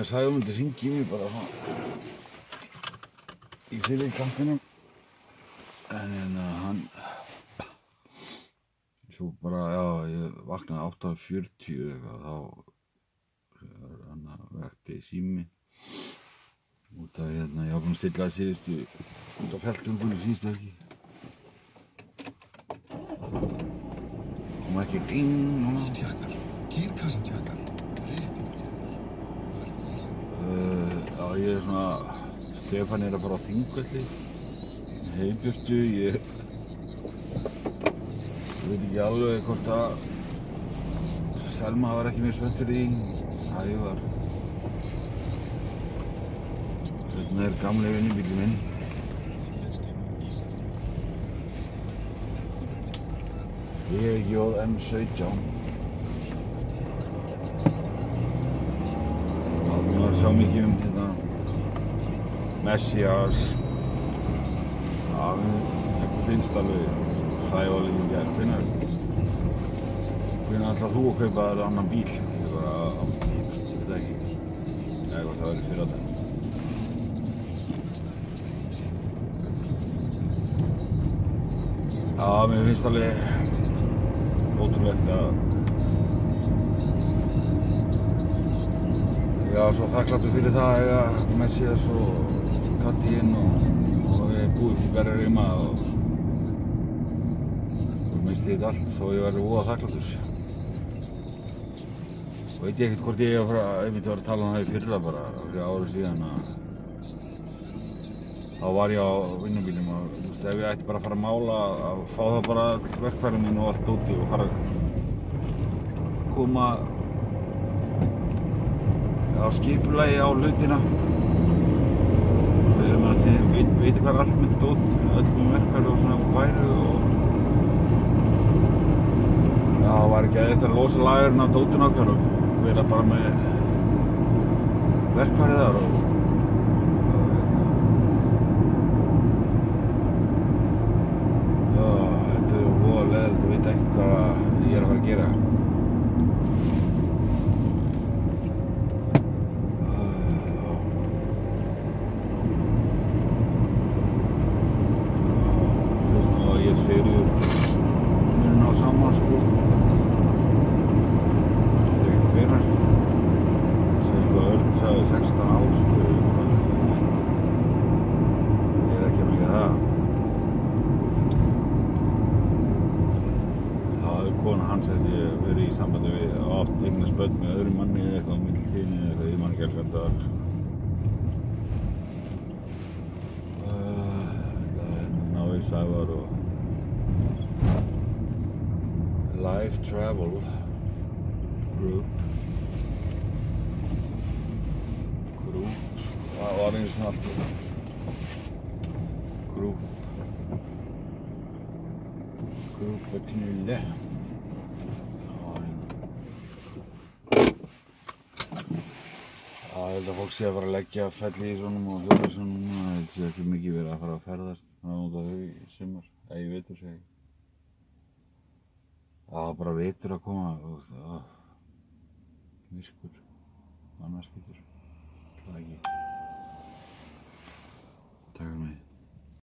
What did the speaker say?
Sæmundur hringi í mig bara í fyrirkantinum. En hann, svo bara, já, ég vaknaði 8:40 eitthvað, þá vekti sími. Út af ég var búinn að stilla það síðustu, út af fjallgöngunni síðustu helgi. Kom ekki ding núna. Tjakkar, gírkassatjakkar, réttingatjakkar, vörðvísar. Já, ég svona, Stefán að fara á Þingvelli, heiðbjörtu, ég veit ekki alveg hvort að Selma var ekki mjög spennt fyrir því, Ævar. Hérna gamli vinnubíllinn minn. JM17. Maður sá mikið þetta Messias. Já, mér finnst alveg hræðilega í gær. Hvenær ætlar þú að kaupa þér annan bíl? Ég veit það ekki. Nei, hvort það verið fyrir þetta. Já, mér finnst alveg ótrúlegt að ég var svo þakklátur fyrir það að eiga Messias og Kattín og við búið upp í Berjarima og misti þetta allt þó ég verið voða þakklátur. Og veit ég ekkert hvort ég einmitt var að tala um það í fyrra bara fyrir ári síðan að þá var ég á vinnubílnum og ef ég ætti bara að fara að mála að fá það bara verkfærin mín og allt úti og fara að koma á skipulagi á hlutina. Við erum að veit hvað allt mitt dót, öll með verkfæri og svona væru og já, það var ekki eftir að losa lagerinn af dótinu okkar og vera bara með verkfæri þar og þetta er voða leiðilegt að vita ekkert hvað ég er að fara að gera. Fyrst nú að ég er Sigríður munum ná saman sko. Þetta er ekkert hvenær sko. Segjum svo að Örn sagði 16 ár sko. Ég er ekki að mikið það. Kona hans hefði verið í sambandi við átt eignast börn með öðrum manni eða eitthvað á millitíðinni eða eitthvað, ég man ekki alveg hvað það var. Návik Sævar og Life Travel Group. Það var eins og allt. Group að knulla. Ég held að fólk sé að fara að leggja felli í svonum og hjólhýsunum og það sé ekki mikið verið að fara að ferðast út af þau í sumar, eða í vetur segi ég. Það var bara vetur að koma og myrkur, annars getur það ekki. Takk fyrir mig.